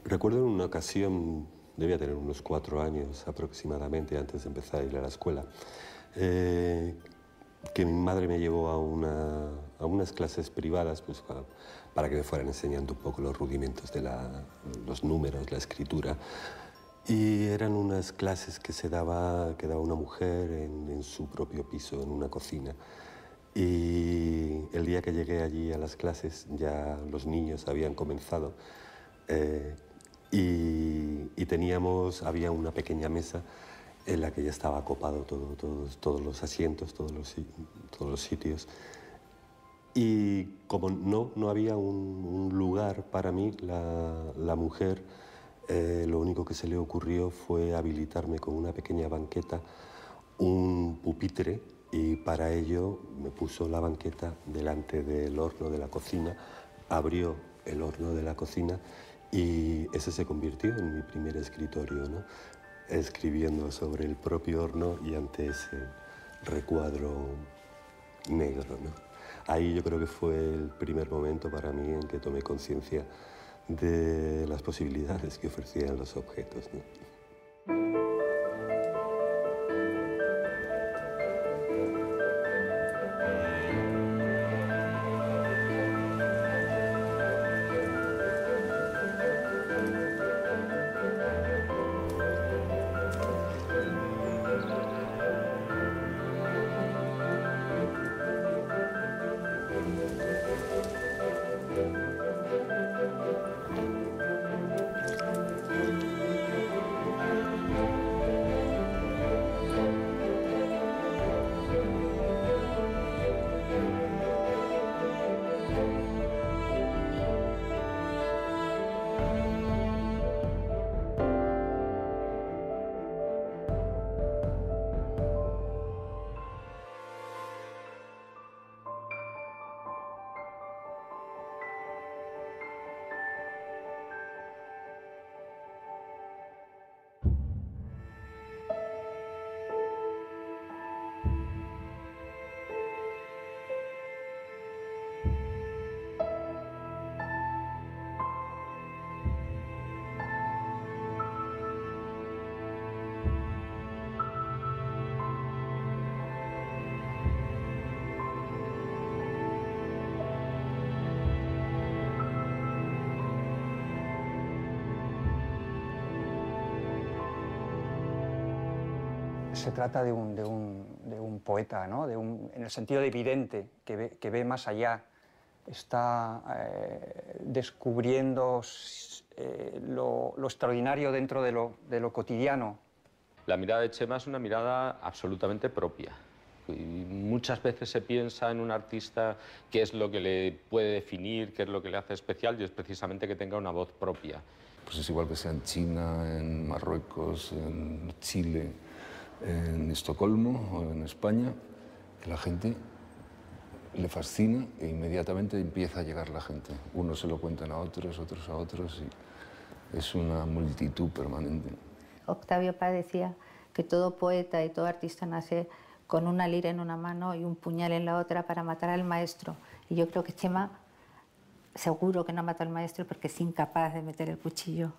Recuerdo en una ocasión, debía tener unos 4 años aproximadamente, antes de empezar a ir a la escuela, que mi madre me llevó a unas clases privadas pues, para que me fueran enseñando un poco los rudimentos de los números, la escritura. Y eran unas clases que daba una mujer en su propio piso, en una cocina. Y el día que llegué allí a las clases ya los niños habían comenzado había una pequeña mesa en la que ya estaba copado todos los asientos, todos los sitios. Y como no había un lugar para mí, la mujer, lo único que se le ocurrió fue habilitarme con una pequeña banqueta un pupitre, y para ello me puso la banqueta delante del horno de la cocina, abrió el horno de la cocina y ese se convirtió en mi primer escritorio, ¿no? Escribiendo sobre el propio horno y ante ese recuadro negro, ¿no? Ahí yo creo que fue el primer momento para mí en que tomé conciencia de las posibilidades que ofrecían los objetos, ¿no? Se trata de un poeta, ¿no? En el sentido de vidente, que ve más allá, está descubriendo lo extraordinario dentro de lo cotidiano. La mirada de Chema es una mirada absolutamente propia. Y muchas veces se piensa en un artista qué es lo que le puede definir, qué es lo que le hace especial, y es precisamente que tenga una voz propia. Pues es igual que sea en China, en Marruecos, en Chile, en Estocolmo o en España, que la gente le fascina e inmediatamente empieza a llegar la gente. Unos se lo cuentan a otros, otros a otros, y es una multitud permanente. Octavio Paz decía que todo poeta y todo artista nace con una lira en una mano y un puñal en la otra para matar al maestro. Y yo creo que Chema seguro que no mata al maestro porque es incapaz de meter el cuchillo.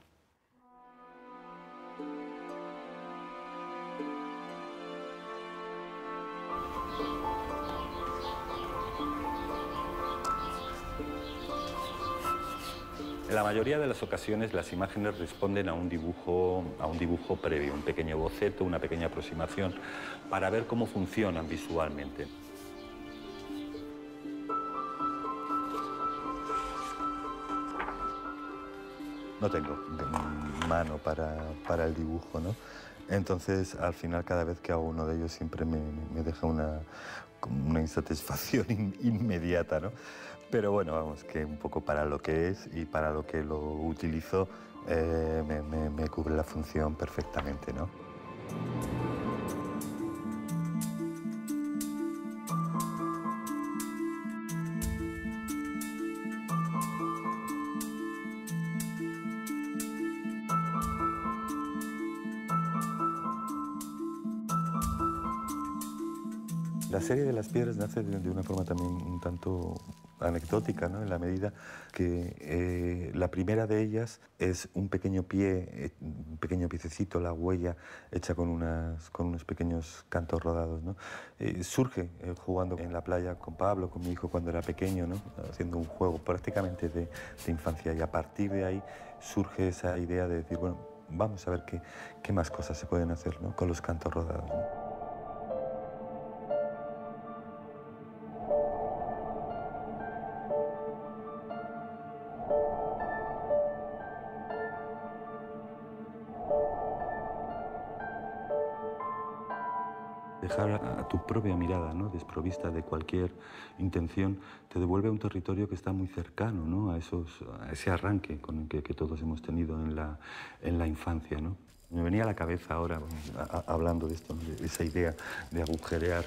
En la mayoría de las ocasiones las imágenes responden a un dibujo previo, un pequeño boceto, una pequeña aproximación, para ver cómo funcionan visualmente. No tengo mano para el dibujo, ¿no? Entonces, al final, cada vez que hago uno de ellos siempre me deja una insatisfacción inmediata, ¿no? Pero bueno, vamos, que un poco para lo que es y para lo que lo utilizo me cubre la función perfectamente, ¿no? La serie de las piedras nace de una forma también un tanto anecdótica, ¿no? En la medida que la primera de ellas es un pequeño pie, un pequeño piececito, la huella hecha con unos pequeños cantos rodados, ¿no? Surge jugando en la playa con Pablo, con mi hijo cuando era pequeño, ¿no? Haciendo un juego prácticamente de infancia, y a partir de ahí surge esa idea de decir, bueno, vamos a ver qué más cosas se pueden hacer, ¿no? Con los cantos rodados, ¿no? Dejar a tu propia mirada, ¿no? Desprovista de cualquier intención, te devuelve a un territorio que está muy cercano, ¿no? a ese arranque con el que todos hemos tenido en la infancia, ¿no? Me venía a la cabeza ahora, hablando de esto, ¿no? De esa idea de agujerear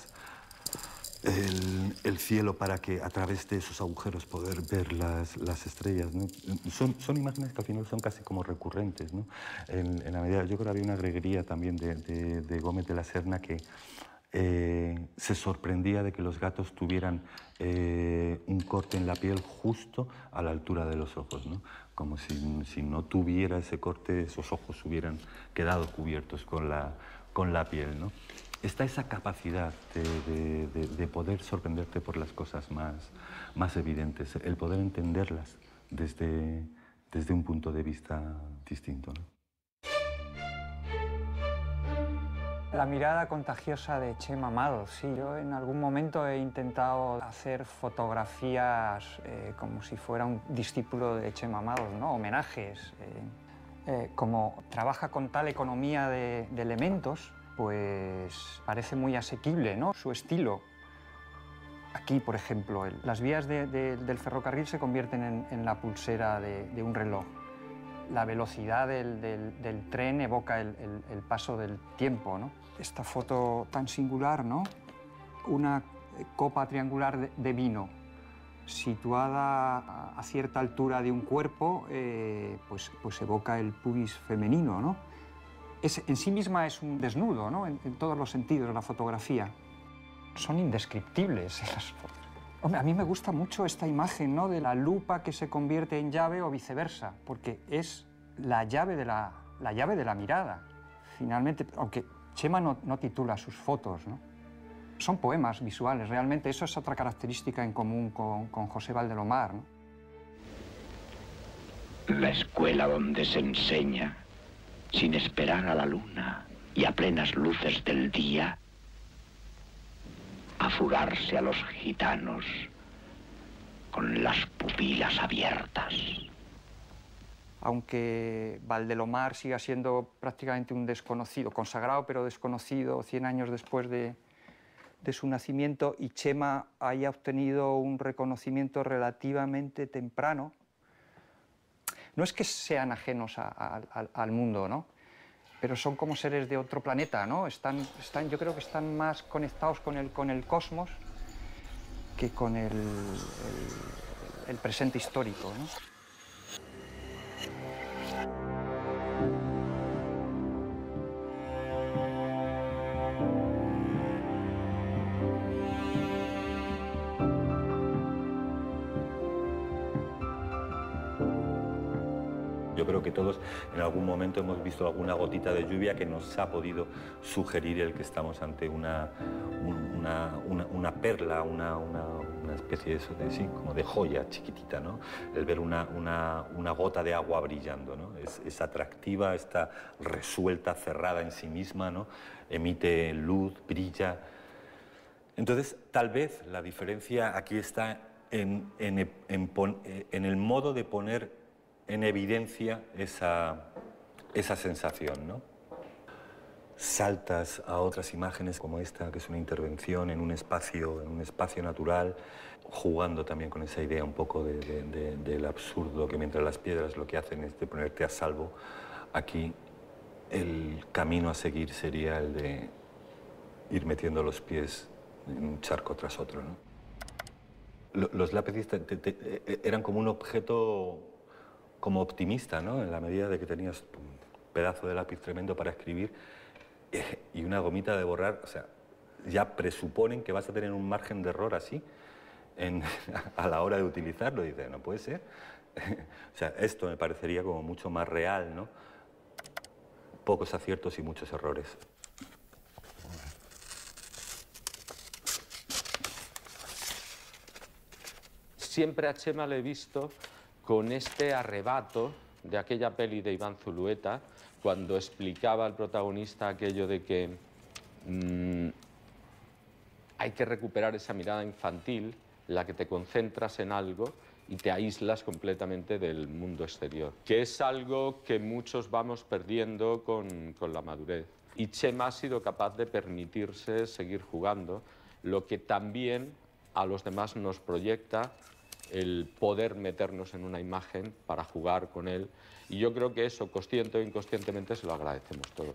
el cielo para que a través de esos agujeros poder ver las estrellas, ¿no? Son imágenes que al final son casi como recurrentes, ¿no? En la medida, yo creo que había una greguería también de Gómez de la Serna que se sorprendía de que los gatos tuvieran un corte en la piel justo a la altura de los ojos, ¿no? Como si no tuviera ese corte, esos ojos hubieran quedado cubiertos con la piel, ¿no? Está esa capacidad de poder sorprenderte por las cosas más evidentes, el poder entenderlas desde un punto de vista distinto, ¿no? La mirada contagiosa de Chema Amado, sí. Yo en algún momento he intentado hacer fotografías como si fuera un discípulo de Chema Amado, ¿no? Homenajes. Como trabaja con tal economía de elementos, pues parece muy asequible, ¿no? Su estilo. Aquí, por ejemplo, las vías del ferrocarril se convierten en la pulsera de un reloj. La velocidad del tren evoca el paso del tiempo, ¿no? Esta foto tan singular, ¿no? Una copa triangular de vino situada a cierta altura de un cuerpo, pues evoca el pubis femenino, ¿no? En sí misma es un desnudo, ¿no? En todos los sentidos de la fotografía. Son indescriptibles las fotos. Hombre, a mí me gusta mucho esta imagen, ¿no? De la lupa que se convierte en llave o viceversa, porque es la llave de la mirada. Finalmente, aunque Chema no titula sus fotos, ¿no? Son poemas visuales, realmente. Eso es otra característica en común con José Valdelomar, ¿no? La escuela donde se enseña, sin esperar a la luna y a plenas luces del día, a furarse a los gitanos con las pupilas abiertas. Aunque Valdelomar siga siendo prácticamente un desconocido, consagrado pero desconocido 100 años después de su nacimiento, y Chema haya obtenido un reconocimiento relativamente temprano, no es que sean ajenos al mundo, ¿no? Pero son como seres de otro planeta, ¿no? Yo creo que están más conectados con el cosmos que con el presente histórico, ¿no? Yo creo que todos en algún momento hemos visto alguna gotita de lluvia que nos ha podido sugerir el que estamos ante una perla, una especie de sí, como de joya chiquitita, ¿no? El ver una gota de agua brillando, ¿no? Es atractiva, está resuelta, cerrada en sí misma, ¿no? Emite luz, brilla. Entonces, tal vez la diferencia aquí está en el modo de poner en evidencia esa sensación, ¿no? Saltas a otras imágenes como esta, que es una intervención en un espacio natural, jugando también con esa idea un poco del absurdo, que mientras las piedras lo que hacen es de ponerte a salvo. Aquí el camino a seguir sería el de ir metiendo los pies en un charco tras otro, ¿no? Los lápices eran como un objeto como optimista, ¿no? En la medida de que tenías un pedazo de lápiz tremendo para escribir y una gomita de borrar, o sea, ya presuponen que vas a tener un margen de error así a la hora de utilizarlo. Y dice, no puede ser. O sea, esto me parecería como mucho más real, ¿no? Pocos aciertos y muchos errores. Siempre a Chema le he visto con este arrebato de aquella peli de Iván Zulueta, cuando explicaba al protagonista aquello de que hay que recuperar esa mirada infantil, la que te concentras en algo y te aíslas completamente del mundo exterior, que es algo que muchos vamos perdiendo con la madurez. Y Chema ha sido capaz de permitirse seguir jugando, lo que también a los demás nos proyecta el poder meternos en una imagen para jugar con él. Y yo creo que eso, consciente o inconscientemente, se lo agradecemos todos.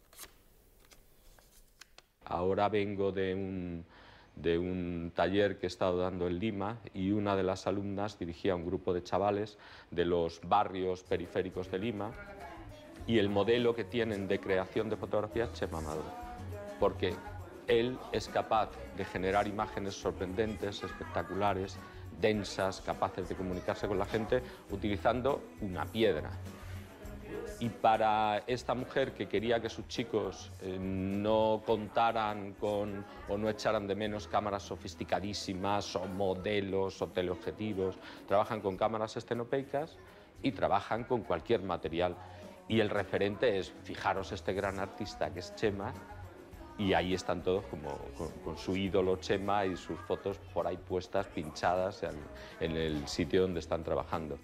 Ahora vengo de un taller que he estado dando en Lima y una de las alumnas dirigía un grupo de chavales de los barrios periféricos de Lima y el modelo que tienen de creación de fotografía es Chema Amador, porque él es capaz de generar imágenes sorprendentes, espectaculares, densas, capaces de comunicarse con la gente utilizando una piedra. Y para esta mujer que quería que sus chicos no contaran con o no echaran de menos cámaras sofisticadísimas o modelos o teleobjetivos, trabajan con cámaras estenopeicas y trabajan con cualquier material. Y el referente es, fijaros, este gran artista que es Chema, y ahí están todos como con su ídolo Chema y sus fotos por ahí puestas, pinchadas en el sitio donde están trabajando.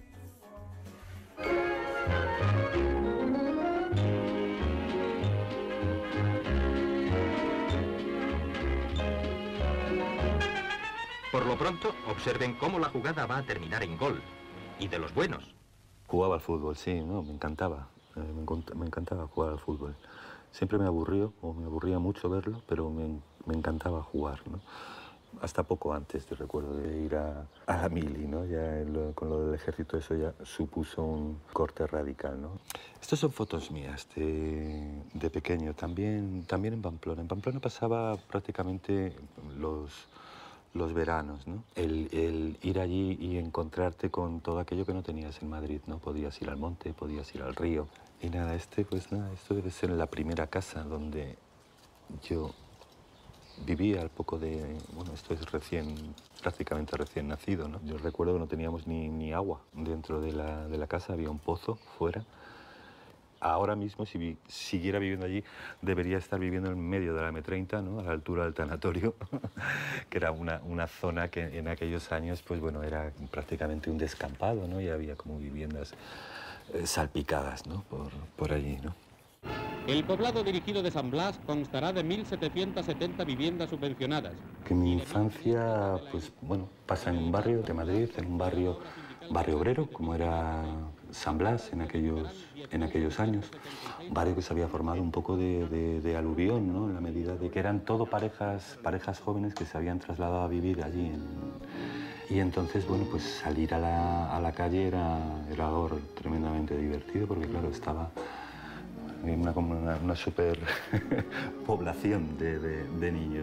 Por lo pronto, observen cómo la jugada va a terminar en gol. Y de los buenos. Jugaba al fútbol, sí, ¿no? Me encantaba. Me encantaba jugar al fútbol. Siempre me aburrió, o me aburría mucho verlo, pero me encantaba jugar, ¿no? Hasta poco antes, te recuerdo, de ir a la mili, ¿no? Ya con lo del ejército eso ya supuso un corte radical, ¿no? Estas son fotos mías de pequeño, también en Pamplona. En Pamplona pasaba prácticamente los veranos, ¿no? El ir allí y encontrarte con todo aquello que no tenías en Madrid, ¿no? Podías ir al monte, podías ir al río. Y nada, pues nada, esto debe ser la primera casa donde yo vivía al poco de... Bueno, esto es prácticamente recién nacido, ¿no? Yo recuerdo que no teníamos ni agua dentro de la casa, había un pozo fuera. Ahora mismo, si siguiera viviendo allí, debería estar viviendo en medio de la M30, ¿no? A la altura del tanatorio, que era una zona que en aquellos años, pues bueno, era prácticamente un descampado, ¿no? Y había como viviendas salpicadas, ¿no? Por allí, ¿no? El poblado dirigido de San Blas constará de 1.770 viviendas subvencionadas. Que mi infancia, pues bueno, pasa en un barrio de Madrid, en un barrio obrero, como era San Blas en aquellos años. Un barrio que se había formado un poco de aluvión, ¿no? En la medida de que eran todo parejas jóvenes que se habían trasladado a vivir allí. Y entonces, bueno, pues salir a la calle era algo tremendamente divertido, porque claro, estaba una super población de niños,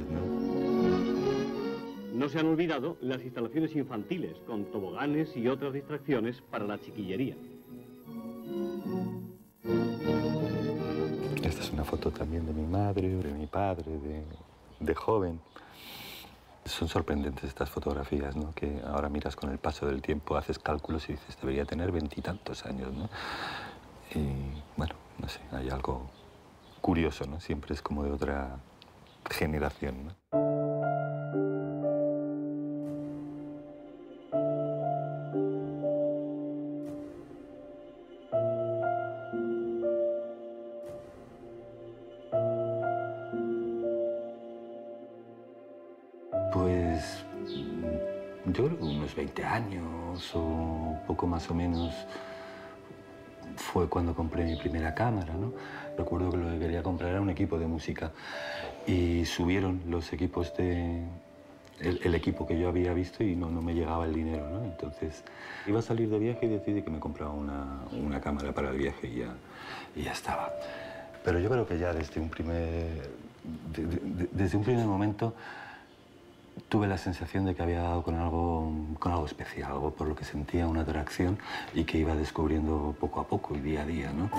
¿no? No se han olvidado las instalaciones infantiles, con toboganes y otras distracciones para la chiquillería. Esta es una foto también de mi madre, de mi padre, de joven. Son sorprendentes estas fotografías, ¿no? Que ahora miras con el paso del tiempo, haces cálculos y dices, debería tener 20 y tantos años, ¿no? Y bueno, no sé, hay algo curioso, ¿no? Siempre es como de otra generación, ¿no? Pues yo creo que unos 20 años o poco más o menos fue cuando compré mi primera cámara, ¿no? Recuerdo que lo que quería comprar era un equipo de música y subieron los equipos el equipo que yo había visto y no me llegaba el dinero, ¿no? Entonces iba a salir de viaje y decidí que me compraba una cámara para el viaje y ya estaba. Pero yo creo que ya desde un primer momento tuve la sensación de que había dado con algo especial, algo por lo que sentía una atracción y que iba descubriendo poco a poco y día a día, ¿no?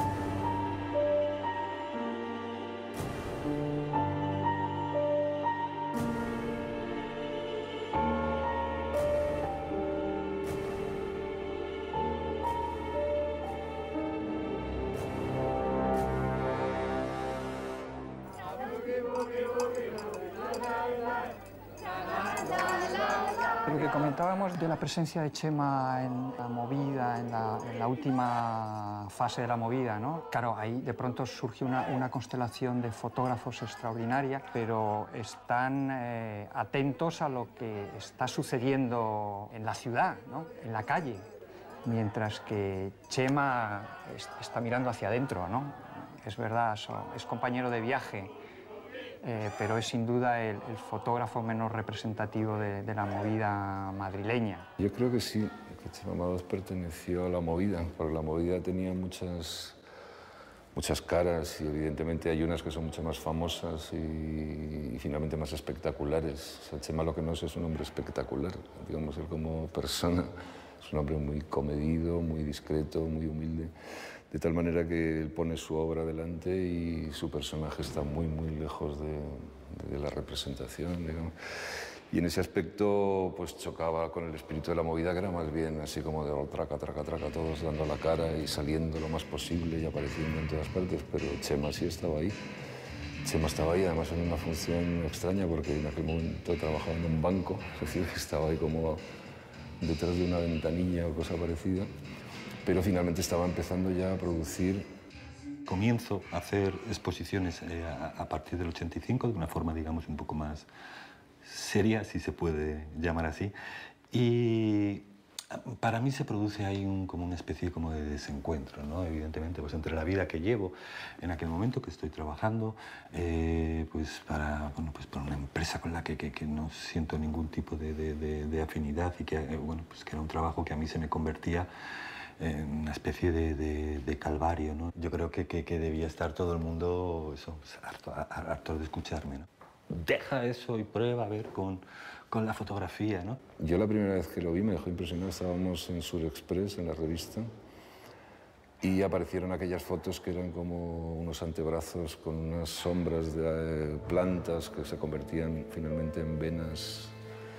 Lo que comentábamos de la presencia de Chema en la movida, en la última fase de la movida, ¿no? Claro, ahí de pronto surge una constelación de fotógrafos extraordinaria, pero están atentos a lo que está sucediendo en la ciudad, ¿no? En la calle, mientras que Chema está mirando hacia adentro, ¿no? Es verdad, es compañero de viaje. Pero es sin duda el fotógrafo menos representativo de la movida madrileña. Yo creo que sí, que Chema Amados perteneció a la movida, porque la movida tenía muchas caras y evidentemente hay unas que son mucho más famosas y finalmente más espectaculares. O sea, Chema lo que no es un hombre espectacular, digamos, él como persona es un hombre muy comedido, muy discreto, muy humilde. De tal manera que él pone su obra delante y su personaje está muy, muy lejos de la representación, digamos. Y en ese aspecto pues chocaba con el espíritu de la movida, que era más bien así como de traca, traca, traca, todos dando la cara y saliendo lo más posible y apareciendo en todas partes, pero Chema sí estaba ahí. Chema estaba ahí, además en una función extraña, porque en aquel momento trabajaba en un banco, es decir, que estaba ahí como detrás de una ventanilla o cosa parecida. Pero finalmente estaba empezando ya a producir. Comienzo a hacer exposiciones a partir del 85, de una forma, digamos, un poco más seria, si se puede llamar así. Y para mí se produce ahí como una especie como de desencuentro, ¿no? Evidentemente, pues entre la vida que llevo en aquel momento, que estoy trabajando, pues para una empresa con la que no siento ningún tipo de afinidad y que, bueno, pues que era un trabajo que a mí se me convertía en una especie de calvario, ¿no? Yo creo que debía estar todo el mundo harto de escucharme, ¿no? Deja eso y prueba a ver con la fotografía, ¿no? Yo la primera vez que lo vi me dejó impresionado. Estábamos en Surexpress, en la revista, y aparecieron aquellas fotos que eran como unos antebrazos con unas sombras de plantas que se convertían finalmente en venas,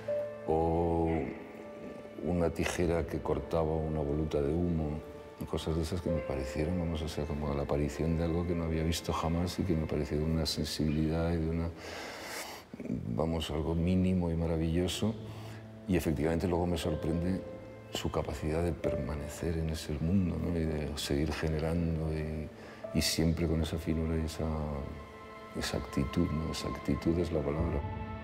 o una tijera que cortaba una voluta de humo, cosas de esas que me parecieron, vamos, o sea, como la aparición de algo que no había visto jamás y que me pareció de una sensibilidad y de una, vamos, algo mínimo y maravilloso. Y efectivamente luego me sorprende su capacidad de permanecer en ese mundo, ¿no? Y de seguir generando y siempre con esa finura y esa actitud, ¿no? Esa actitud es la palabra.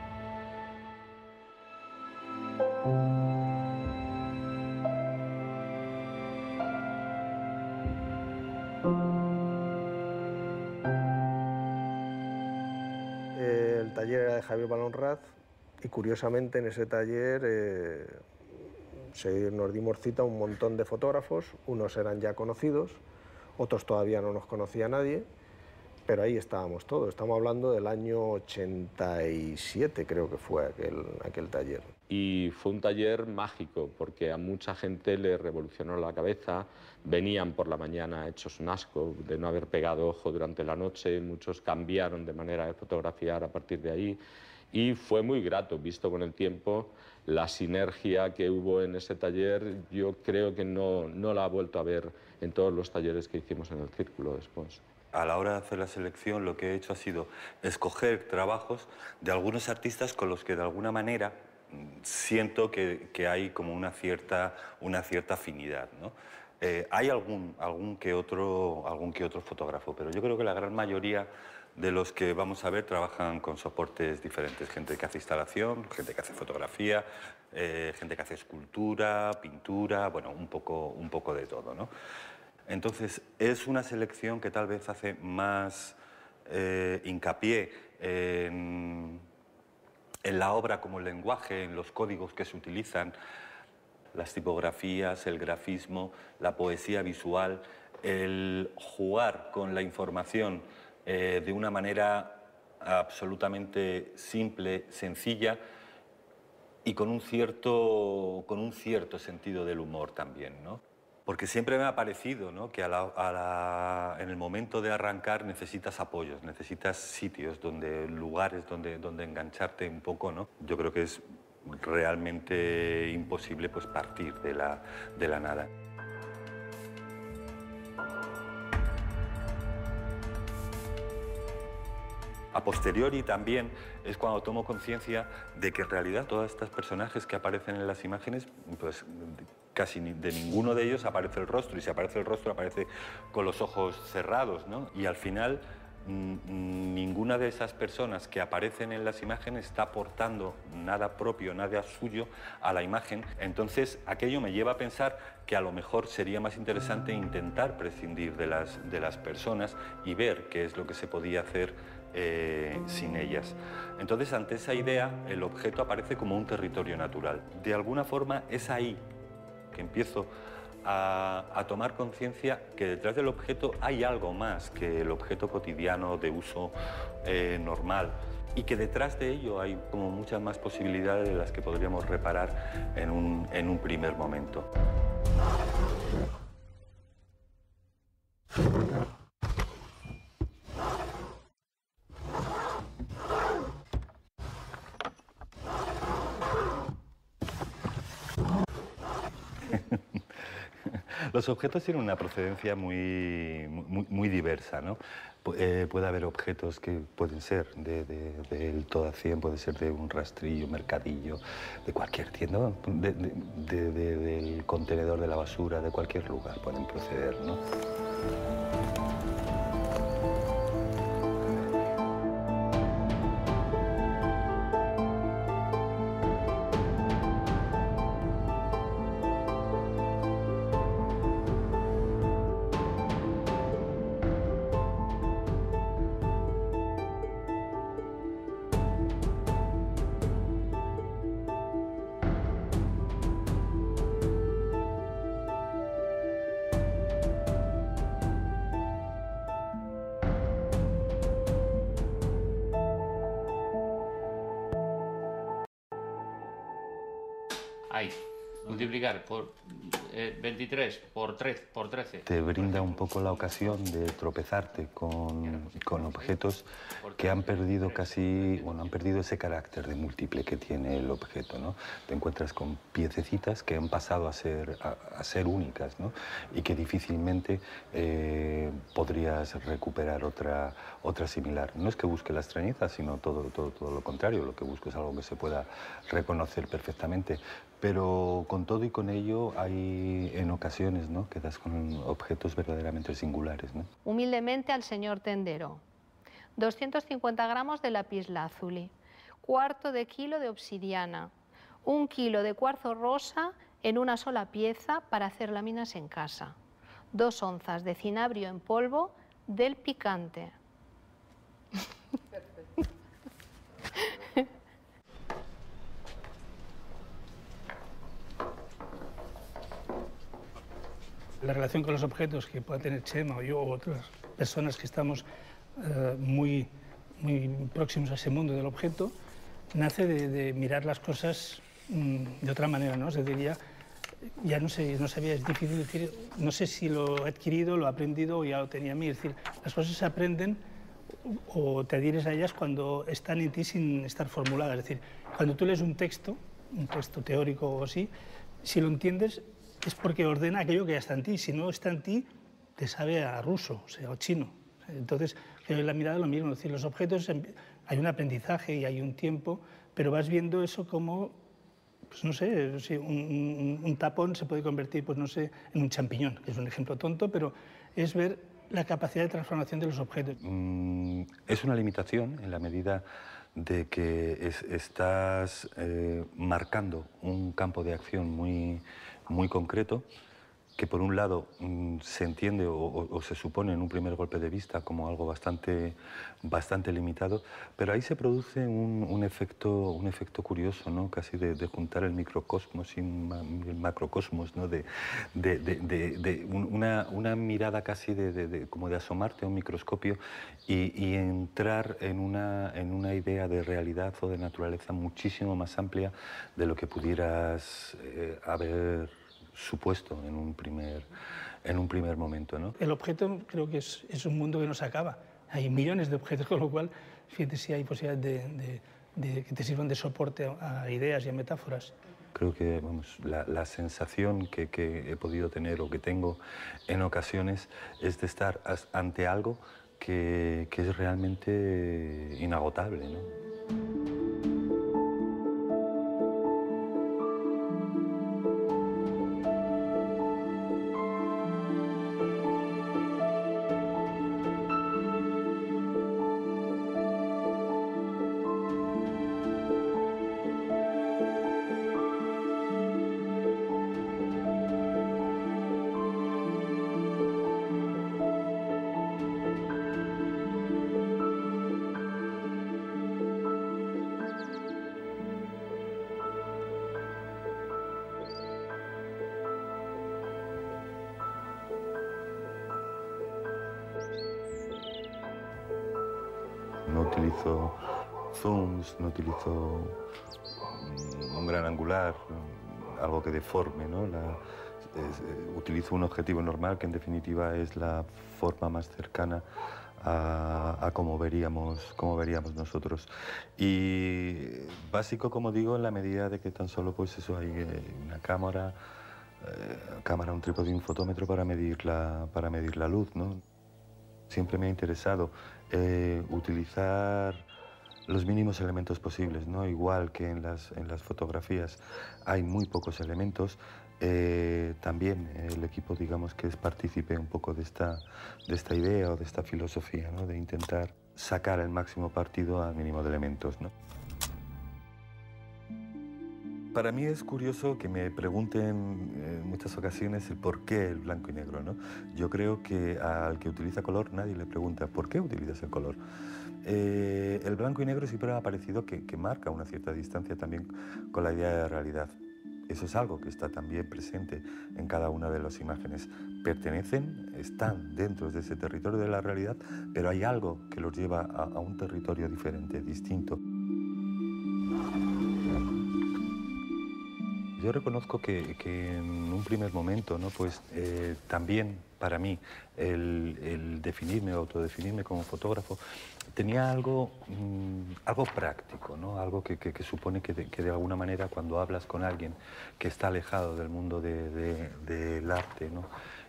El taller era de Javier Balonraz y curiosamente en ese taller nos dimos cita a un montón de fotógrafos, unos eran ya conocidos, otros todavía no nos conocía nadie, pero ahí estábamos todos. Estamos hablando del año 87, creo que fue aquel taller. Y fue un taller mágico, porque a mucha gente le revolucionó la cabeza. Venían por la mañana hechos un asco de no haber pegado ojo durante la noche, muchos cambiaron de manera de fotografiar a partir de ahí. Y fue muy grato, visto con el tiempo, la sinergia que hubo en ese taller. Yo creo que no la ha vuelto a ver en todos los talleres que hicimos en el Círculo después. A la hora de hacer la selección, lo que he hecho ha sido escoger trabajos de algunos artistas con los que de alguna manera siento que hay como una cierta afinidad, ¿no? Hay algún que otro fotógrafo, pero yo creo que la gran mayoría de los que vamos a ver trabajan con soportes diferentes. Gente que hace instalación, gente que hace fotografía, gente que hace escultura, pintura, bueno, un poco de todo, ¿no? Entonces, es una selección que tal vez hace más hincapié en la obra como el lenguaje, en los códigos que se utilizan, las tipografías, el grafismo, la poesía visual, el jugar con la información de una manera absolutamente simple, sencilla, y con un cierto sentido del humor también, ¿no? Porque siempre me ha parecido, ¿no?, que en el momento de arrancar necesitas apoyos, necesitas sitios, lugares donde engancharte un poco, ¿no? Yo creo que es realmente imposible pues, partir de la nada. A posteriori también es cuando tomo conciencia de que en realidad todos estos personajes que aparecen en las imágenes, pues casi de ninguno de ellos aparece el rostro, y si aparece el rostro aparece con los ojos cerrados, ¿no? Y al final ninguna de esas personas que aparecen en las imágenes está aportando nada propio, nada suyo a la imagen. Entonces aquello me lleva a pensar que a lo mejor sería más interesante intentar prescindir de las personas y ver qué es lo que se podía hacer sin ellas. Entonces, ante esa idea, el objeto aparece como un territorio natural. De alguna forma, es ahí que empiezo a tomar conciencia que detrás del objeto hay algo más que el objeto cotidiano de uso normal, y que detrás de ello hay como muchas más posibilidades de las que podríamos reparar en un primer momento. Los objetos tienen una procedencia muy diversa, ¿no? Puede haber objetos que pueden ser del todo a 100, puede ser de un rastrillo, mercadillo, de cualquier tienda, del contenedor de la basura, de cualquier lugar pueden proceder, ¿no? Ahí, multiplicar por 23 por 13. Te brinda un poco la ocasión de tropezarte con objetos que han perdido han perdido ese carácter de múltiple que tiene el objeto, ¿no? Te encuentras con piececitas que han pasado a ser únicas, ¿no? Y que difícilmente podrías recuperar otra similar. No es que busque la extrañeza, sino todo lo contrario. Lo que busco es algo que se pueda reconocer perfectamente. Pero con todo y con ello hay en ocasiones, ¿no?, que das con objetos verdaderamente singulares, ¿no? Humildemente al señor tendero. 250 gramos de lapislázuli, cuarto de kilo de obsidiana, 1 kilo de cuarzo rosa en una sola pieza para hacer láminas en casa, 2 onzas de cinabrio en polvo del picante. La relación con los objetos que pueda tener Chema o yo o otras personas que estamos muy próximos a ese mundo del objeto, nace de mirar las cosas de otra manera, ¿no? Es decir, ya no sabía, es difícil decir, no sé si lo he adquirido, lo he aprendido o ya lo tenía a mí. Es decir, las cosas se aprenden o te adhieres a ellas cuando están en ti sin estar formuladas. Es decir, cuando tú lees un texto teórico o así, si lo entiendes, es porque ordena aquello que ya está en ti. Si no está en ti, te sabe a ruso, o sea, o chino. Entonces, en la mirada lo mismo. Es decir, los objetos, hay un aprendizaje y hay un tiempo, pero vas viendo eso como, pues no sé, un tapón se puede convertir, pues no sé, en un champiñón, que es un ejemplo tonto, pero es ver la capacidad de transformación de los objetos. Es una limitación en la medida de que estás marcando un campo de acción muy concreto, que por un lado se entiende o se supone en un primer golpe de vista como algo bastante limitado, pero ahí se produce un efecto curioso, ¿no? Casi de juntar el microcosmos y el macrocosmos, ¿no? Una mirada casi como de asomarte a un microscopio y entrar en una idea de realidad o de naturaleza muchísimo más amplia de lo que pudieras haber supuesto en un primer momento, ¿no? El objeto creo que es un mundo que no se acaba. Hay millones de objetos, con lo cual, fíjate si hay posibilidad de que te sirvan de soporte a ideas y a metáforas. Creo que vamos, la sensación que he podido tener o que tengo en ocasiones es de estar ante algo que es realmente inagotable, ¿no? No utilizo zooms, no utilizo un gran angular, algo que deforme, ¿no? Utilizo un objetivo normal que en definitiva es la forma más cercana a cómo veríamos nosotros. Y básico, como digo, en la medida de que tan solo pues eso, hay una cámara, un trípode y un fotómetro para medir la luz, ¿no? Siempre me ha interesado utilizar los mínimos elementos posibles, ¿no? Igual que en las fotografías hay muy pocos elementos, también el equipo, digamos, que es partícipe un poco de esta idea o de esta filosofía, ¿no? De intentar sacar el máximo partido al mínimo de elementos, ¿no? Para mí es curioso que me pregunten en muchas ocasiones el por qué el blanco y negro, ¿no? Yo creo que al que utiliza color nadie le pregunta ¿por qué utilizas el color? El blanco y negro siempre me ha parecido que marca una cierta distancia también con la idea de realidad. Eso es algo que está también presente en cada una de las imágenes. Están dentro de ese territorio de la realidad, pero hay algo que los lleva a un territorio diferente, distinto. Yo reconozco que en un primer momento, ¿no? Pues, también para mí el definirme o autodefinirme como fotógrafo tenía algo práctico, ¿no? Algo que supone que de alguna manera cuando hablas con alguien que está alejado del mundo del arte, ¿no?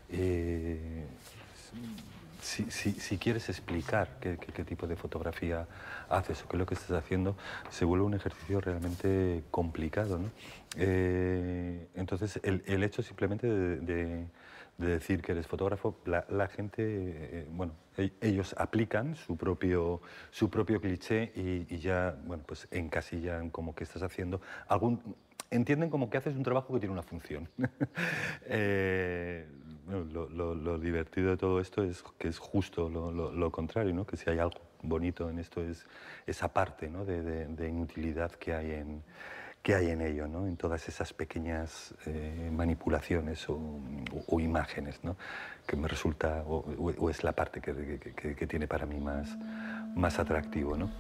Si quieres explicar qué tipo de fotografía haces o qué es lo que estás haciendo, se vuelve un ejercicio realmente complicado, ¿no? Entonces, el hecho simplemente de decir que eres fotógrafo, la gente, bueno, ellos aplican su propio cliché y ya, bueno, pues encasillan como que estás haciendo entienden como que haces un trabajo que tiene una función. Lo divertido de todo esto es que es justo lo contrario, ¿no? Que si hay algo bonito en esto es esa parte, ¿no? de inutilidad que hay en ello, ¿no? En todas esas pequeñas manipulaciones o imágenes, ¿no? Que me resulta, o es la parte que tiene para mí más atractivo, ¿no?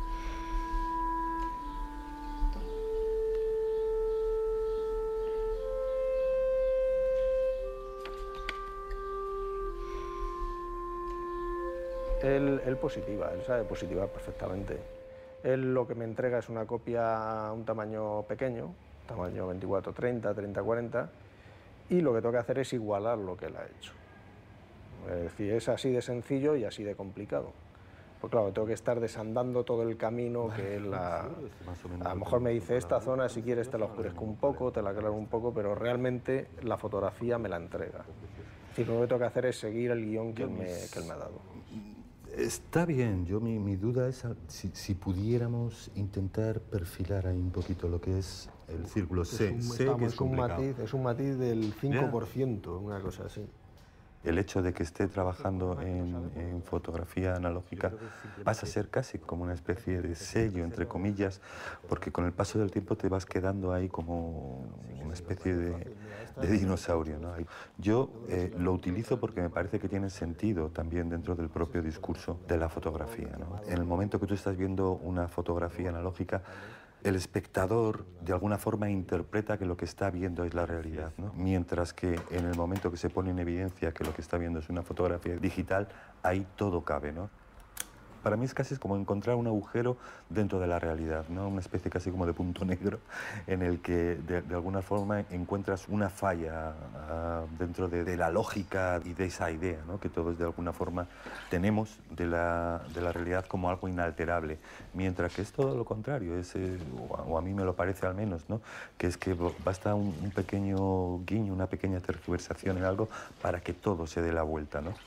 Él positiva, él sabe positivar perfectamente. Él lo que me entrega es una copia a un tamaño pequeño, tamaño 24-30, 30-40, y lo que tengo que hacer es igualar lo que él ha hecho. Es decir, es así de sencillo y así de complicado. Pues claro, tengo que estar desandando todo el camino que él a lo mejor me dice, esta zona si quieres te la oscurezco un poco, te la aclaro un poco, pero realmente la fotografía me la entrega. Es decir, lo que tengo que hacer es seguir el guión que él me ha dado. Está bien, mi duda es si pudiéramos intentar perfilar ahí un poquito lo que es el círculo C. Sé que es complicado. Es un matiz del 5%, una cosa así. El hecho de que esté trabajando en fotografía analógica pasa a ser casi como una especie de sello, entre comillas, porque con el paso del tiempo te vas quedando ahí como una especie de dinosaurio, ¿no? Yo lo utilizo porque me parece que tiene sentido también dentro del propio discurso de la fotografía, ¿no? En el momento que tú estás viendo una fotografía analógica, el espectador de alguna forma interpreta que lo que está viendo es la realidad, ¿no? Mientras que en el momento que se pone en evidencia que lo que está viendo es una fotografía digital, ahí todo cabe, ¿no? Para mí es casi como encontrar un agujero dentro de la realidad, ¿no? Una especie casi como de punto negro en el que de alguna forma encuentras una falla dentro de la lógica y de esa idea, ¿no? Que todos de alguna forma tenemos de la realidad como algo inalterable, mientras que es todo lo contrario, o a mí me lo parece al menos, ¿no? Que es que basta un pequeño guiño, una pequeña tergiversación en algo para que todo se dé la vuelta, ¿no?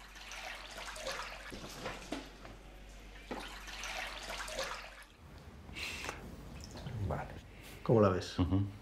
¿Cómo la ves?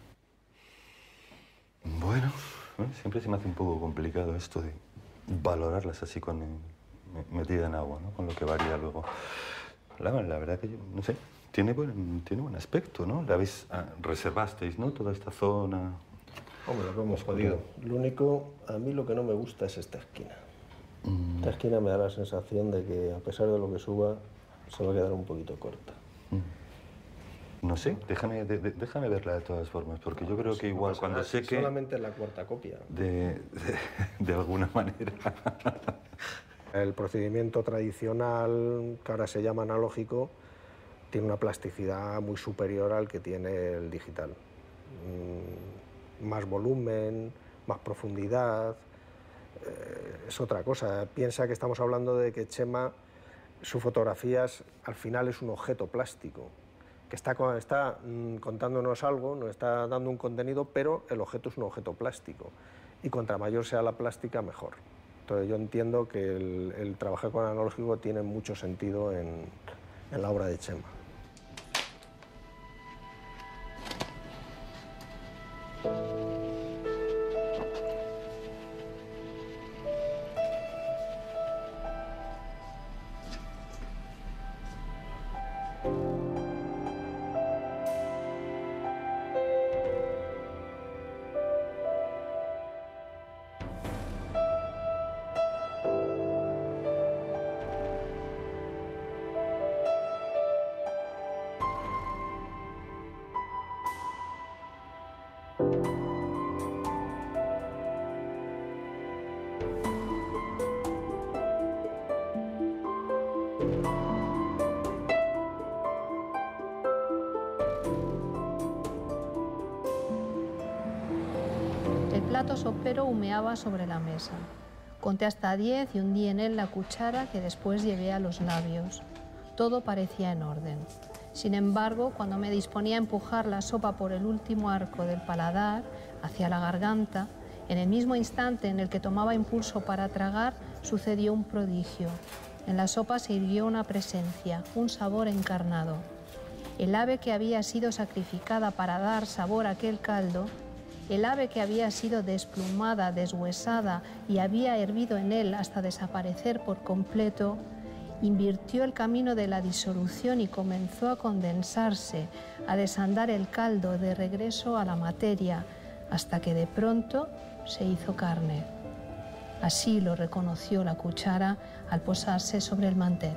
Bueno, siempre se me hace un poco complicado esto de valorarlas así metida en agua, ¿no? Con lo que varía luego. La verdad que yo, no sé, tiene buen aspecto, ¿no? Reservasteis, ¿no? Toda esta zona. Hombre, lo que hemos podido. Lo único, a mí lo que no me gusta es esta esquina. Esta esquina me da la sensación de que, a pesar de lo que suba, se va a quedar un poquito corta. No sé, déjame verla de todas formas, porque yo creo que igual cuando sé que... Solamente es la cuarta copia. De alguna manera. El procedimiento tradicional, que ahora se llama analógico, tiene una plasticidad muy superior al que tiene el digital. Más volumen, más profundidad, es otra cosa. Piensa que estamos hablando de que Txema, su fotografía al final es un objeto plástico, que está contándonos algo, nos está dando un contenido, pero el objeto es un objeto plástico. Y cuanto mayor sea la plástica, mejor. Entonces yo entiendo que el trabajar con analógico tiene mucho sentido en la obra de Txema. El plato sopero humeaba sobre la mesa. Conté hasta 10 y hundí en él la cuchara que después llevé a los labios. Todo parecía en orden. Sin embargo, cuando me disponía a empujar la sopa por el último arco del paladar, hacia la garganta, en el mismo instante en el que tomaba impulso para tragar, sucedió un prodigio. En la sopa se irguió una presencia, un sabor encarnado. El ave que había sido sacrificada para dar sabor a aquel caldo, el ave que había sido desplumada, deshuesada y había hervido en él hasta desaparecer por completo, invirtió el camino de la disolución y comenzó a condensarse, a desandar el caldo de regreso a la materia, hasta que de pronto se hizo carne. Así lo reconoció la cuchara al posarse sobre el mantel.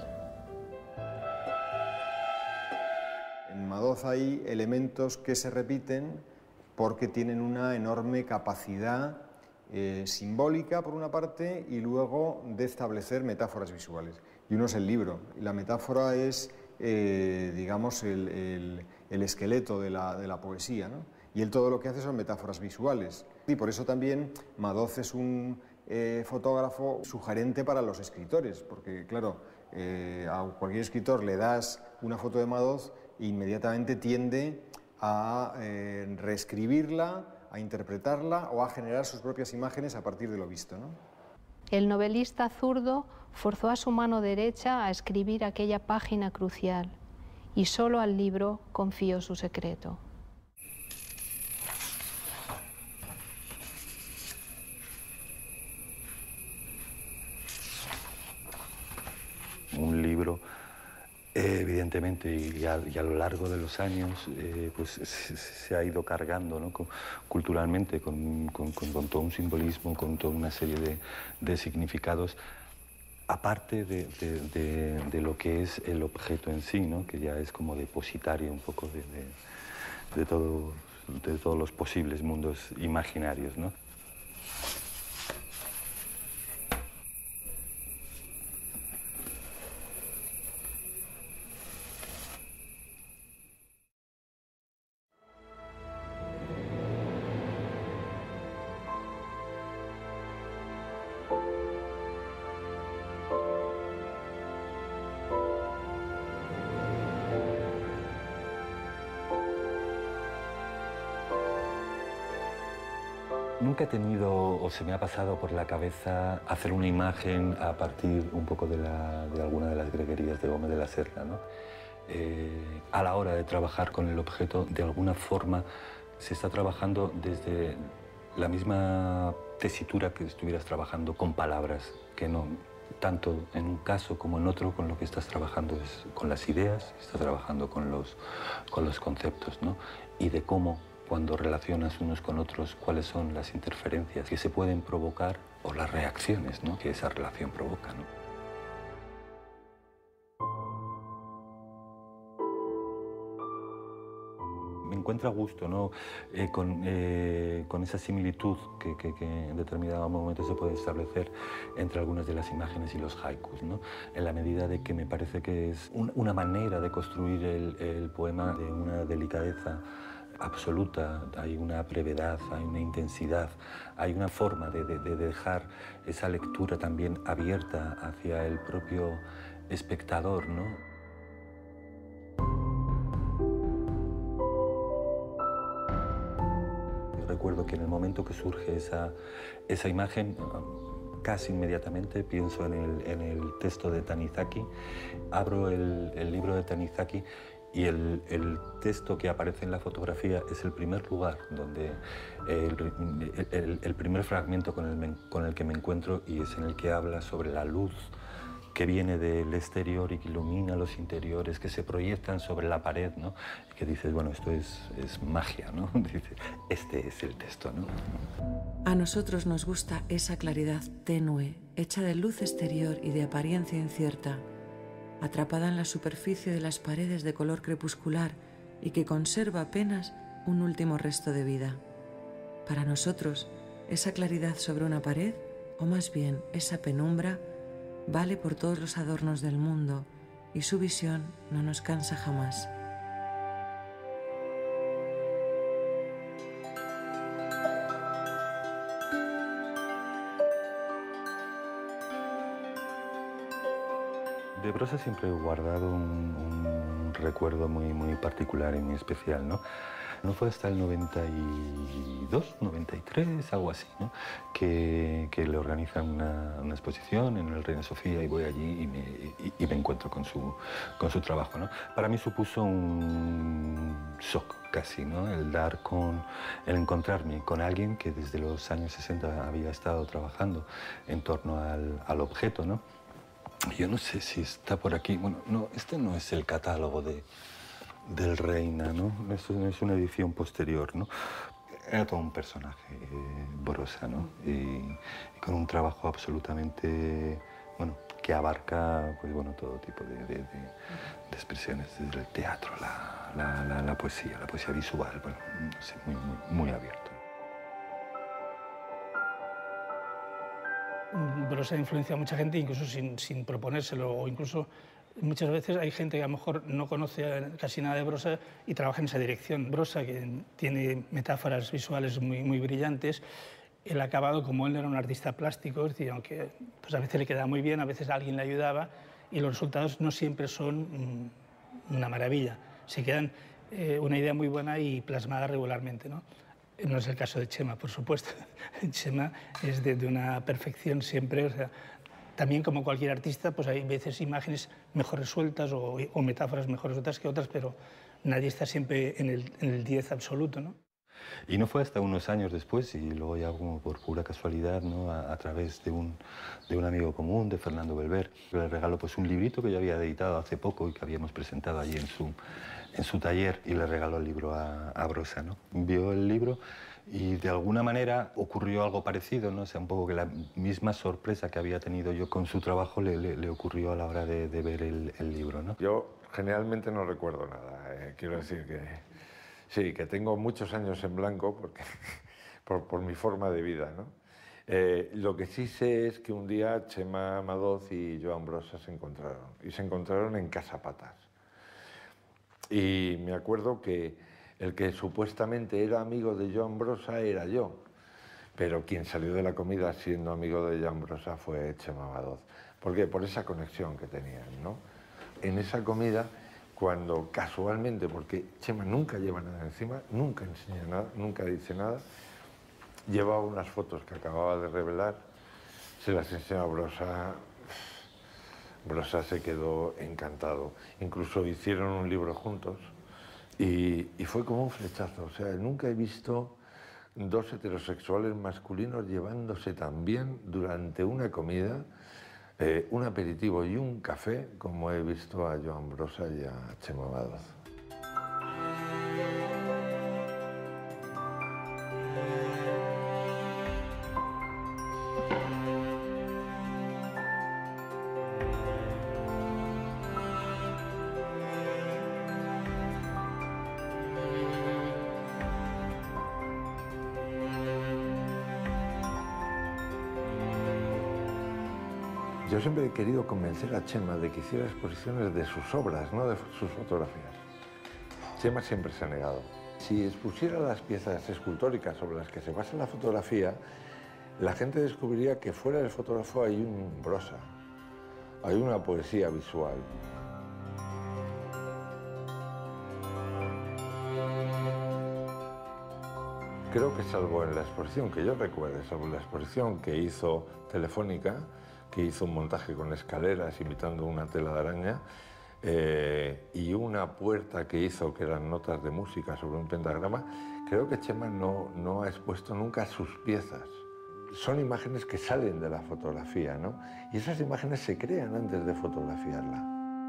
En Madoz hay elementos que se repiten porque tienen una enorme capacidad simbólica, por una parte, y luego de establecer metáforas visuales. Y uno es el libro. La metáfora es, digamos, el esqueleto de la poesía, ¿no? Y él todo lo que hace son metáforas visuales. Y por eso también Madoz es un fotógrafo sugerente para los escritores, porque, claro, a cualquier escritor le das una foto de Madoz e inmediatamente tiende a reescribirla, a interpretarla o a generar sus propias imágenes a partir de lo visto, ¿no? el novelista zurdo forzó a su mano derecha a escribir aquella página crucial y solo al libro confió su secreto. Un libro, evidentemente, y a lo largo de los años, pues se ha ido cargando, ¿no? Culturalmente, con todo un simbolismo, con toda una serie de significados, aparte de lo que es el objeto en sí, ¿no? Que ya es como depositario un poco de todos los posibles mundos imaginarios, ¿no? Nunca he tenido o se me ha pasado por la cabeza hacer una imagen a partir un poco de alguna de las greguerías de Gómez de la Serna, ¿no? A la hora de trabajar con el objeto, de alguna forma se está trabajando desde la misma tesitura que estuvieras trabajando con palabras, que no, tanto en un caso como en otro, con lo que estás trabajando es con las ideas, estás trabajando con los conceptos, ¿no? Y de cómo, cuando relacionas unos con otros, cuáles son las interferencias que se pueden provocar o las reacciones, ¿no? Que esa relación provoca, ¿no? Me encuentro a gusto, ¿no? Con esa similitud que en determinado momento se puede establecer entre algunas de las imágenes y los haikus, ¿no? En la medida de que me parece que es una manera de construir el poema de una delicadeza absoluta, hay una brevedad, hay una intensidad, hay una forma de dejar esa lectura también abierta hacia el propio espectador, ¿no? Recuerdo que en el momento que surge esa imagen, casi inmediatamente pienso en el texto de Tanizaki, abro el libro de Tanizaki y el texto que aparece en la fotografía es el primer lugar donde el primer fragmento con el que me encuentro, y es en el que habla sobre la luz que viene del exterior y que ilumina los interiores, que se proyectan sobre la pared, ¿no? Y que dices, bueno, esto es magia, ¿no? Dice, este es el texto, ¿no? A nosotros nos gusta esa claridad tenue, hecha de luz exterior y de apariencia incierta, atrapada en la superficie de las paredes de color crepuscular y que conserva apenas un último resto de vida. Para nosotros, esa claridad sobre una pared, o más bien esa penumbra, vale por todos los adornos del mundo y su visión no nos cansa jamás. De Brossa siempre he guardado un recuerdo muy particular y muy especial, ¿no? No fue hasta el 92, 93, algo así, ¿no? Que le organizan una exposición en el Reina Sofía y voy allí y me encuentro con su trabajo, ¿no? Para mí supuso un shock casi, ¿no? El encontrarme con alguien que desde los años 60 había estado trabajando en torno al objeto, ¿no? Yo no sé si está por aquí. Bueno, no, este no es el catálogo del Reina, ¿no? Es una edición posterior, ¿no? Era todo un personaje, Brossa, ¿no? Y con un trabajo absolutamente, bueno, que abarca, pues bueno, todo tipo de expresiones, desde el teatro, la poesía visual, bueno, no sé, muy abierto. Brossa influencia a mucha gente, incluso sin proponérselo, o incluso muchas veces hay gente que a lo mejor no conoce casi nada de Brossa y trabaja en esa dirección. Brossa, que tiene metáforas visuales muy brillantes, el acabado, como él era un artista plástico, es decir, aunque pues a veces le quedaba muy bien, a veces alguien le ayudaba, y los resultados no siempre son una maravilla. Se quedan una idea muy buena y plasmada regularmente, ¿no? No es el caso de Chema, por supuesto. Chema es de una perfección siempre. O sea, también como cualquier artista, pues hay veces imágenes mejor resueltas o metáforas mejor resueltas que otras, pero nadie está siempre en el 10 absoluto, ¿no? Y no fue hasta unos años después, y luego ya como por pura casualidad, ¿no? a través de un amigo común, de Fernando Belver, que le regaló pues, un librito que yo había editado hace poco y que habíamos presentado allí en su taller, y le regaló el libro a Brossa, ¿no? Vio el libro y de alguna manera ocurrió algo parecido, ¿no? O sea, un poco que la misma sorpresa que había tenido yo con su trabajo le ocurrió a la hora de ver el libro, ¿no? Yo generalmente no recuerdo nada, quiero decir que sí, que tengo muchos años en blanco porque, por mi forma de vida, ¿no? Lo que sí sé es que un día Chema Madoz y Joan Brossa se encontraron, y se encontraron en Casa Patas. Y me acuerdo que el que supuestamente era amigo de Joan Brossa era yo, pero quien salió de la comida siendo amigo de Joan Brossa fue Chema Madoz. ¿Por qué? Por esa conexión que tenían, ¿no? En esa comida, cuando casualmente, porque Chema nunca lleva nada encima, nunca enseña nada, nunca dice nada, llevaba unas fotos que acababa de revelar, se las enseñó a Brossa. Brossa se quedó encantado. Incluso hicieron un libro juntos y fue como un flechazo. O sea, nunca he visto dos heterosexuales masculinos llevándose tan bien durante una comida, un aperitivo y un café, como he visto a Joan Brossa y a Chema Madoz. Yo siempre he querido convencer a Chema de que hiciera exposiciones de sus obras, no de sus fotografías. Chema siempre se ha negado. Si expusiera las piezas escultóricas sobre las que se basa la fotografía, la gente descubriría que fuera del fotógrafo hay un Brossa, hay una poesía visual. Creo que salvo en la exposición que yo recuerde, salvo en la exposición que hizo Telefónica, que hizo un montaje con escaleras imitando una tela de araña, y una puerta que hizo que eran notas de música sobre un pentagrama, creo que Chema no ha expuesto nunca sus piezas. Son imágenes que salen de la fotografía, ¿no? Y esas imágenes se crean antes de fotografiarla.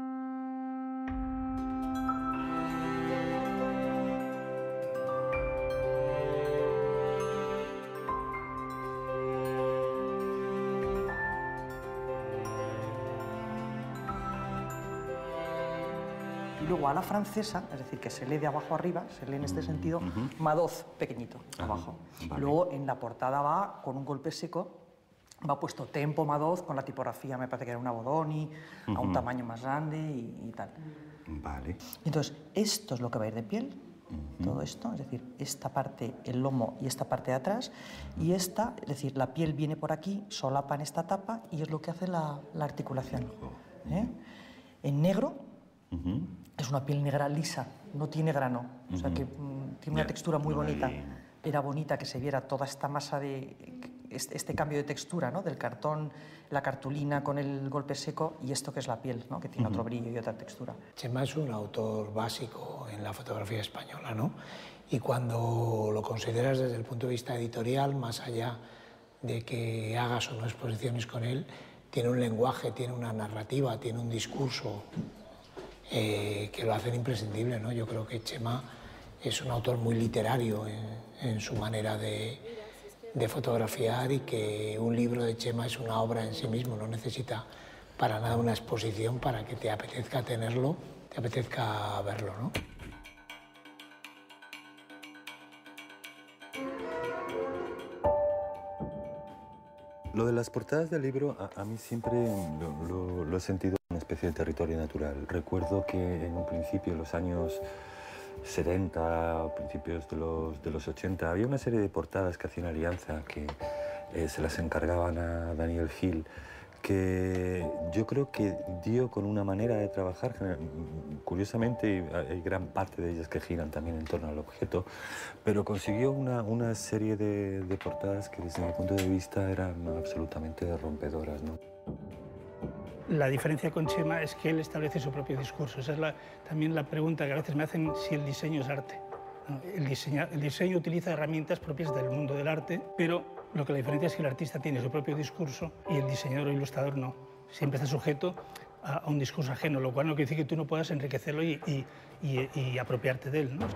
Y luego a la francesa, es decir, que se lee de abajo arriba, se lee en este sentido, Madoz pequeñito, abajo. Vale. Luego en la portada va con un golpe seco, va puesto Tempo Madoz con la tipografía, me parece que era una Bodoni, a un tamaño más grande y tal. Vale. Entonces, esto es lo que va a ir de piel, todo esto, es decir, esta parte, el lomo y esta parte de atrás, y esta, es decir, la piel viene por aquí, solapa en esta tapa y es lo que hace la articulación. En negro, es una piel negra lisa, no tiene grano, o sea que tiene una textura muy bonita. Era bonita que se viera toda esta masa de este cambio de textura, ¿no? Del cartón, la cartulina con el golpe seco y esto que es la piel, ¿no? Que tiene otro brillo y otra textura. Chema es un autor básico en la fotografía española, ¿no? Y cuando lo consideras desde el punto de vista editorial, más allá de que hagas o no exposiciones con él, tiene un lenguaje, tiene una narrativa, tiene un discurso que lo hacen imprescindible, ¿no? Yo creo que Chema es un autor muy literario en su manera de fotografiar y que un libro de Chema es una obra en sí mismo, no necesita para nada una exposición para que te apetezca tenerlo, te apetezca verlo, ¿no? Lo de las portadas del libro a mí siempre lo he sentido una especie de territorio natural. Recuerdo que en un principio, en los años 70 o principios de los 80, había una serie de portadas que hacían Alianza que se las encargaban a Daniel Gil, que yo creo que dio con una manera de trabajar, curiosamente hay gran parte de ellas que giran también en torno al objeto, pero consiguió una serie de portadas que desde mi punto de vista eran absolutamente rompedoras, ¿no? La diferencia con Chema es que él establece su propio discurso. Esa es también la pregunta que a veces me hacen, si el diseño es arte. ¿No? El diseño utiliza herramientas propias del mundo del arte, pero lo que la diferencia es que el artista tiene su propio discurso y el diseñador o ilustrador no. Siempre está sujeto a un discurso ajeno, lo cual no quiere decir que tú no puedas enriquecerlo y apropiarte de él, ¿no?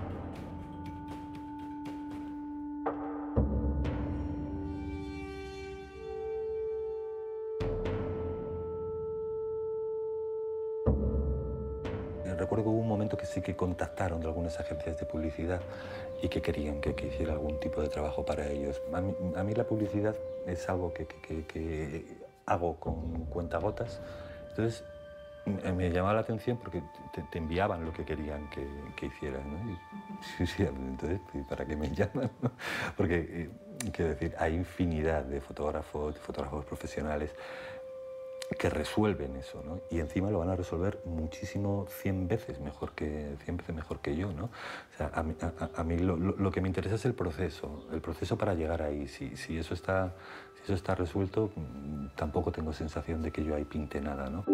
Recuerdo que hubo un momento que sí que contactaron de algunas agencias de publicidad y que querían que hiciera algún tipo de trabajo para ellos. A mí la publicidad es algo que hago con cuentagotas, entonces me llamaba la atención porque te enviaban lo que querían que hicieras, ¿no? Y, sí, entonces, ¿para qué me llaman? ¿No? Porque, quiero decir, hay infinidad de fotógrafos profesionales que resuelven eso, ¿no? Y encima lo van a resolver muchísimo, 100 veces mejor que yo, ¿no? O sea, a mí lo que me interesa es el proceso para llegar ahí. Si eso está resuelto, tampoco tengo sensación de que yo ahí pinte nada, ¿no?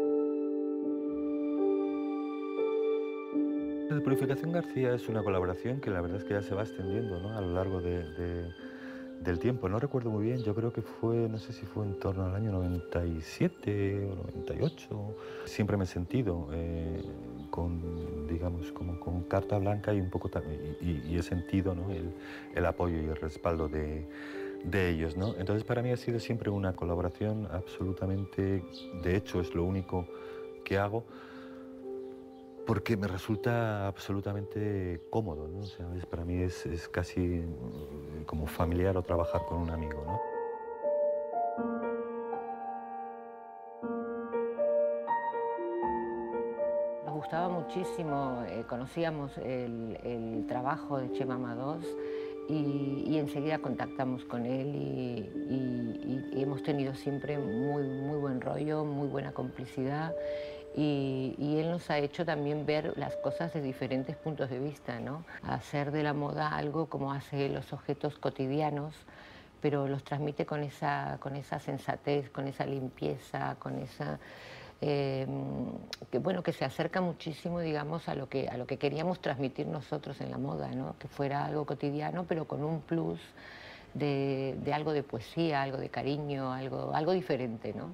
La Purificación García es una colaboración que la verdad es que ya se va extendiendo, ¿no? A lo largo del tiempo. No recuerdo muy bien, yo creo que fue, no sé si fue en torno al año 97 o 98. Siempre me he sentido digamos, como con carta blanca y un poco y he sentido, ¿no? el apoyo y el respaldo de ellos, ¿no? Entonces para mí ha sido siempre una colaboración absolutamente, de hecho es lo único que hago, porque me resulta absolutamente cómodo, ¿no? O sea, para mí es casi como familiar o trabajar con un amigo, ¿no? Nos gustaba muchísimo, conocíamos el trabajo de Chema Amadós y enseguida contactamos con él y hemos tenido siempre muy buen rollo, muy buena complicidad. Y él nos ha hecho también ver las cosas de diferentes puntos de vista, ¿no? Hacer de la moda algo como hace los objetos cotidianos, pero los transmite con esa sensatez, con esa limpieza, con esa... que se acerca muchísimo, digamos, a lo que queríamos transmitir nosotros en la moda, ¿no? Que fuera algo cotidiano, pero con un plus de algo de poesía, algo de cariño, algo diferente, ¿no?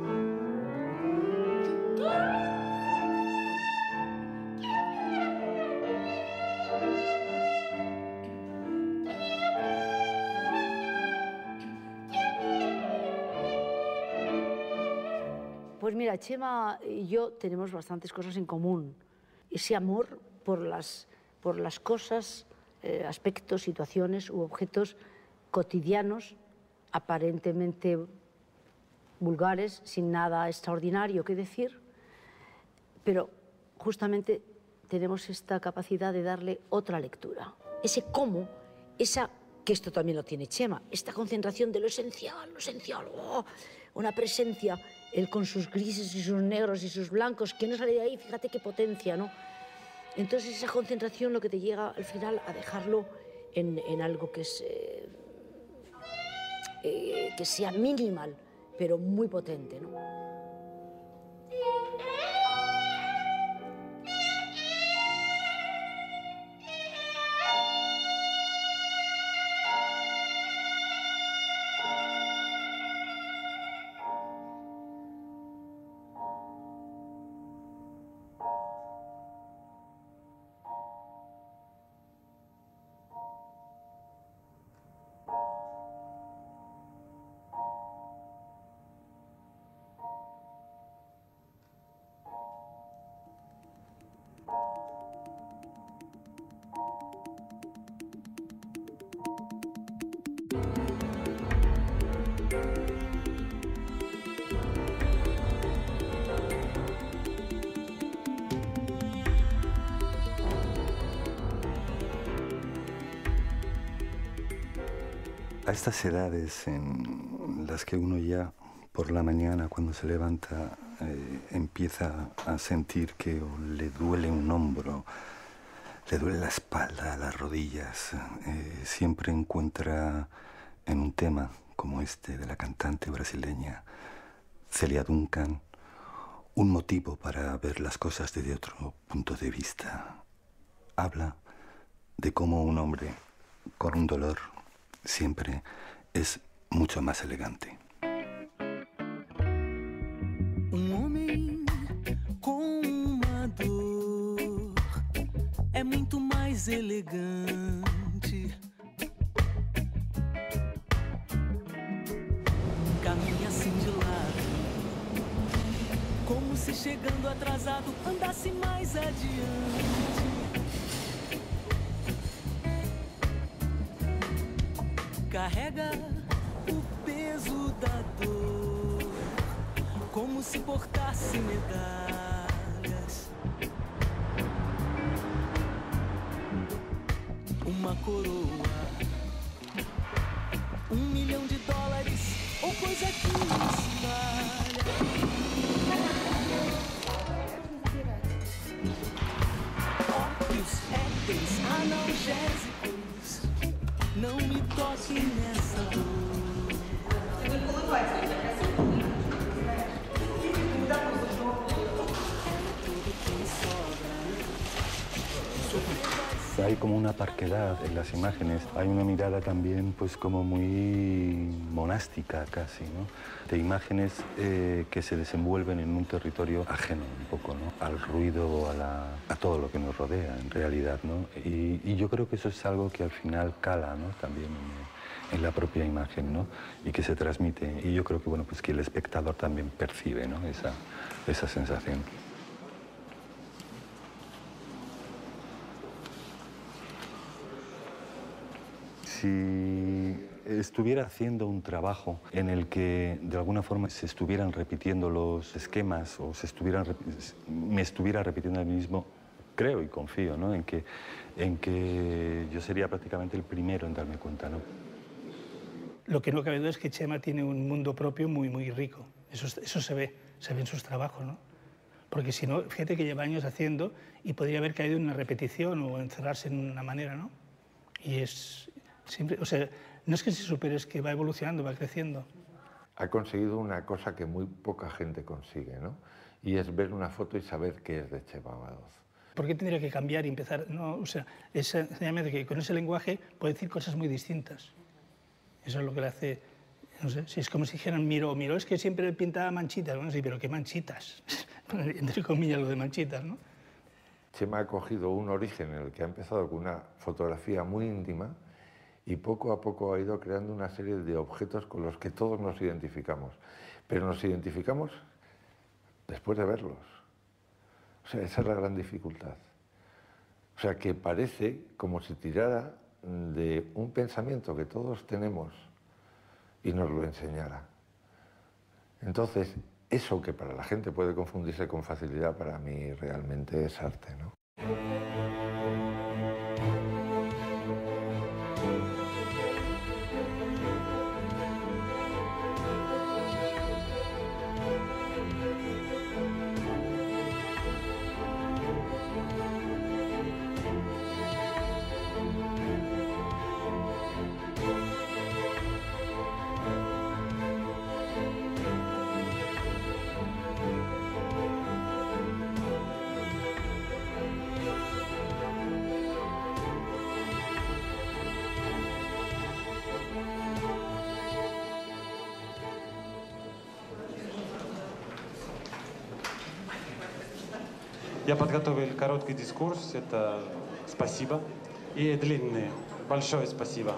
Pues mira, Chema y yo tenemos bastantes cosas en común. Ese amor por las cosas, aspectos, situaciones u objetos cotidianos, aparentemente vulgares, sin nada extraordinario que decir, pero justamente tenemos esta capacidad de darle otra lectura. Ese cómo, que esto también lo tiene Chema, esta concentración de lo esencial, oh, una presencia, él con sus grises y sus negros y sus blancos, que no sale de ahí, fíjate qué potencia, ¿no? Entonces esa concentración lo que te llega al final a dejarlo en algo que sea minimal, pero muy potente, ¿no? A estas edades en las que uno ya, por la mañana cuando se levanta empieza a sentir que le duele un hombro, le duele la espalda, las rodillas, siempre encuentra en un tema como este de la cantante brasileña Celia Duncan un motivo para ver las cosas desde otro punto de vista. Habla de cómo un hombre con un dolor siempre es mucho más elegante. Homem com uma dor é muito mais elegante. Caminha assim de lado, como se chegando atrasado andasse mais adiante. Carrega o peso da dor, como se portasse medalhas. Uma coroa, $1 milhão, ou coisa que espalha. Ópios, éteis, analgésicos, não me toquem nessa dor. Hay como una parquedad en las imágenes, hay una mirada también pues como muy monástica casi, ¿no? De imágenes que se desenvuelven en un territorio ajeno un poco, ¿no? Al ruido, a todo lo que nos rodea en realidad, ¿no? Y yo creo que eso es algo que al final cala, ¿no? También en la propia imagen, ¿no? Y que se transmite. Y yo creo que, bueno, pues que el espectador también percibe, ¿no? Esa sensación. Si estuviera haciendo un trabajo en el que de alguna forma se estuvieran repitiendo los esquemas o me estuviera repitiendo a mí mismo, creo y confío, ¿no? en que yo sería prácticamente el primero en darme cuenta, ¿no? Lo que no cabe duda es que Chema tiene un mundo propio muy, muy rico. Eso se ve en sus trabajos, ¿no? Porque si no, fíjate que lleva años haciendo y podría haber caído en una repetición o encerrarse en una manera, ¿no? Y es siempre, o sea, no es que se supere, es que va evolucionando, va creciendo. Ha conseguido una cosa que muy poca gente consigue, ¿no? Y es ver una foto y saber qué es de Chema Madoz. ¿Por qué tendría que cambiar y empezar? No, o sea, es sencillamente que con ese lenguaje puede decir cosas muy distintas. Eso es lo que le hace, no sé, si es como si dijeran Miró, es que siempre pintaba manchitas. Bueno, sí, pero ¿qué manchitas? Entre comillas lo de manchitas, ¿no? Chema ha cogido un origen en el que ha empezado con una fotografía muy íntima y poco a poco ha ido creando una serie de objetos con los que todos nos identificamos. Pero nos identificamos después de verlos. O sea, esa es la gran dificultad. O sea, que parece como si tirara de un pensamiento que todos tenemos y nos lo enseñara. Entonces, eso que para la gente puede confundirse con facilidad, para mí realmente es arte, ¿no? Я подготовил короткий дискурс, это спасибо, и длинный, большое спасибо.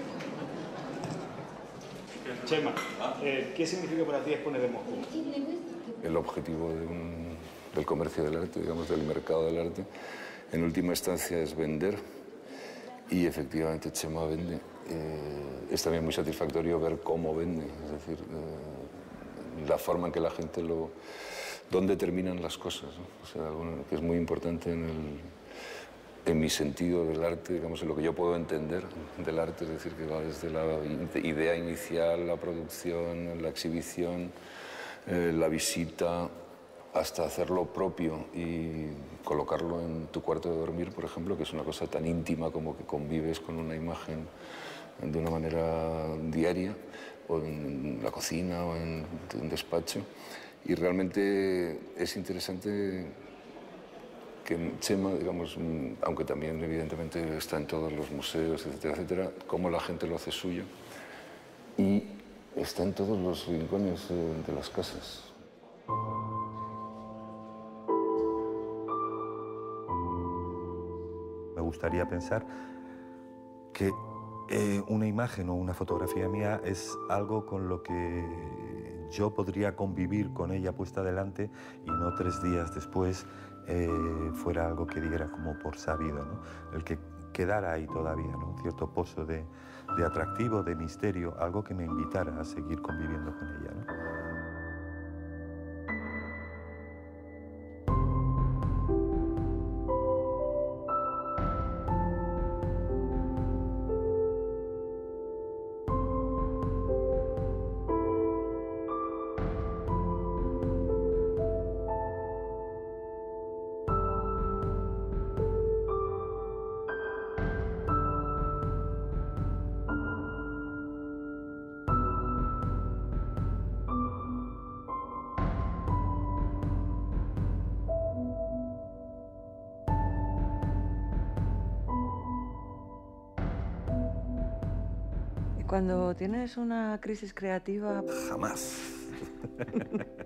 Chema, ¿qué significa para ti Exponer de Moscú? El objetivo del comercio del arte, digamos, del mercado del arte, en última instancia es vender, y efectivamente Chema vende. Es también muy satisfactorio ver cómo vende, es decir, la forma en que la gente dónde terminan las cosas, ¿no? O sea, que es muy importante en mi sentido del arte, digamos, en lo que yo puedo entender del arte, es decir, que va desde la idea inicial, la producción, la exhibición, la visita, hasta hacerlo propio y colocarlo en tu cuarto de dormir, por ejemplo, que es una cosa tan íntima como que convives con una imagen de una manera diaria, o en la cocina o en un despacho. Y realmente es interesante que Chema, digamos, aunque también evidentemente está en todos los museos, etcétera, etcétera, cómo la gente lo hace suyo y está en todos los rincones de las casas. Me gustaría pensar que una imagen o una fotografía mía es algo con lo que yo podría convivir con ella puesta delante y no 3 días después fuera algo que diera como por sabido, ¿no? El que quedara ahí todavía, ¿no? Un cierto pozo de atractivo, de misterio, algo que me invitara a seguir conviviendo con ella, ¿no? Cuando tienes una crisis creativa... Jamás.